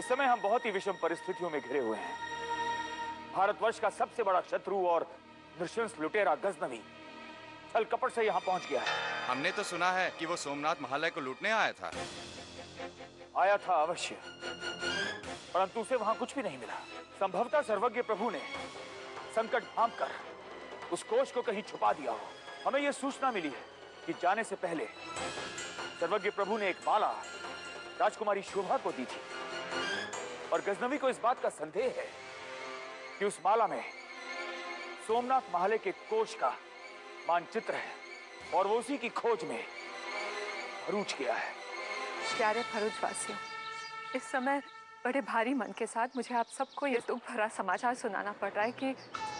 समय हम बहुत ही विषम परिस्थितियों में घिरे हुए हैं। भारतवर्ष का सबसे बड़ा शत्रु और नृशंस लुटेरा गजनवी छल कपट से यहाँ पहुंच गया है। हमने तो सुना है कि वो सोमनाथ महालय को लूटने आया था। आया था अवश्य, परंतु उसे वहां कुछ भी नहीं मिला। संभवतः सर्वज्ञ प्रभु ने संकट भांप कर उस कोष को कहीं छुपा दिया हो। हमें यह सूचना मिली है कि जाने से पहले सर्वज्ञ प्रभु ने एक माला राजकुमारी शोभा को दी थी, और गजनवी को इस बात का संदेह है कि उस माला में सोमनाथ महालय के कोष का मानचित्र है, और वो उसी की खोज में भरूच गया है। प्यारे भरूच वासियों, इस समय बड़े भारी मन के साथ मुझे आप सबको ये दुख भरा समाचार सुनाना पड़ रहा है कि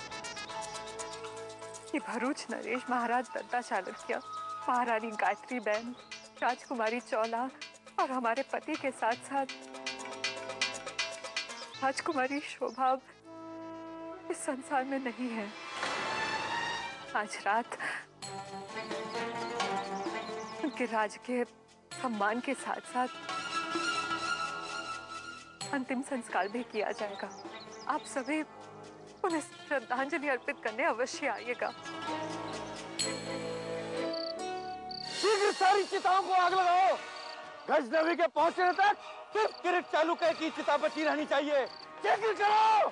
भरूच नरेश महाराज दत्ता चालुक्य, महारानी गायत्री बहन, राजकुमारी चौला और हमारे पति के साथ साथ राजकुमारी शोभा इस संसार में नहीं है। आज रात उनके राजकीय सम्मान के साथ साथ अंतिम संस्कार भी किया जाएगा। आप सभी उन्हें श्रद्धांजलि अर्पित करने अवश्य आइएगा। शीघ्र सारी चिताओं को आग लगाओ। गजनवी के पहुंचने तक सिर्फ किरीट चालुक्य की चिता बची रहनी चाहिए। शीघ्र करो।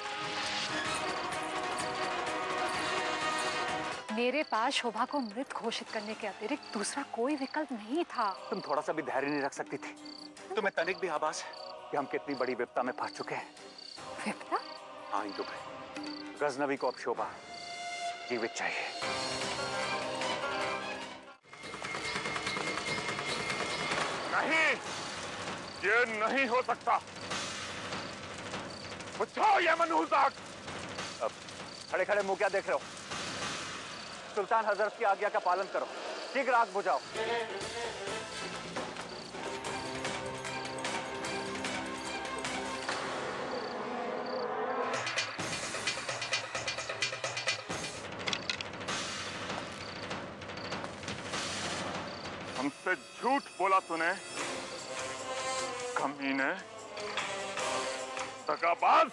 मेरे पास शोभा को मृत घोषित करने के अतिरिक्त दूसरा कोई विकल्प नहीं था। तुम थोड़ा सा भी धैर्य नहीं रख सकती थी? तुम्हें तनिक भी आभास है कि हम कितनी बड़ी विपदा में फंस चुके हैं? विपदा? हाँ इंदु भाई, गजनवी को अब शोभा जीवित चाहिए। नहीं, ये नहीं हो सकता। बुझाओ ये मनहूस आग। अब खड़े खड़े मुंह क्या देख रहे हो? सुल्तान हजरत की आज्ञा का पालन करो। शीघ्र आग बुझाओ। हमसे झूठ बोला तूने, कमीने, दगाबाज।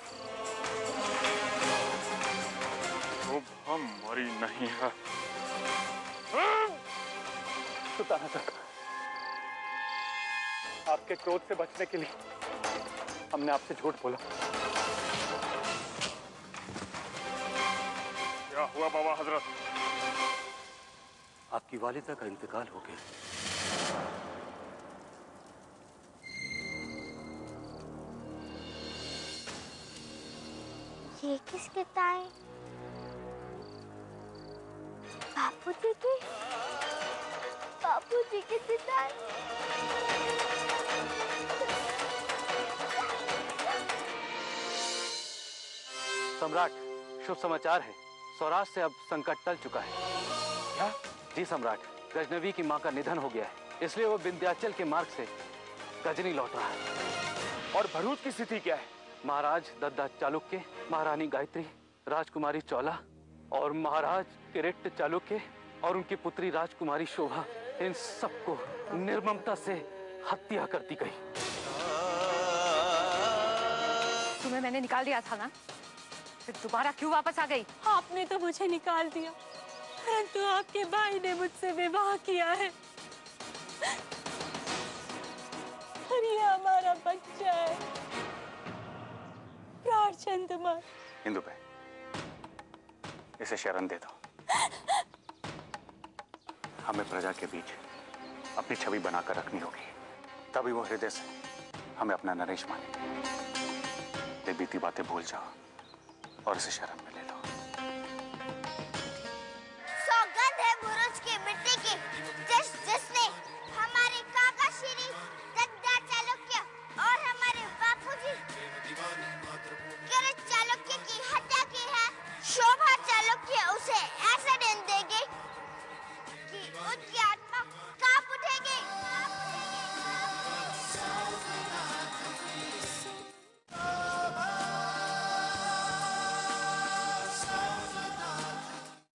शोभा मरी नहीं है। सुल्तान हजरत, आपके क्रोध से बचने के लिए हमने आपसे झूठ बोला। क्या हुआ बाबा हजरत? आपकी वालिदा का इंतकाल हो गया। ये किसके ताए? बापूजी की? बापूजी के चिताएं? सम्राट, शुभ समाचार है। सौराष्ट्र से अब संकट टल चुका है। क्या? जी सम्राट, गजनवी की मां का निधन हो गया है, इसलिए वो विंध्याचल के मार्ग से गजनी लौट रहा है। और भरूच की स्थिति क्या है? महाराज दत्ता चालुक्य, महारानी गायत्री, राजकुमारी चौला और महाराज किरीट चालुक्य और उनकी पुत्री राजकुमारी शोभा, इन सबको निर्ममता से हत्या कर दी गई। तुम्हें मैंने निकाल दिया था ना, फिर दोबारा क्यों वापस आ गई? आपने तो मुझे निकाल दिया, परंतु आपके भाई ने मुझसे विवाह किया है और ये हमारा बच्चा है, प्राणचंद्रमल। इंदु भाई, इसे शरण दे दो। हमें प्रजा के बीच अपनी छवि बनाकर रखनी होगी, तभी वो हृदय से हमें अपना नरेश मानेंगे। ये बीती बातें भूल जाओ और इसे शरण में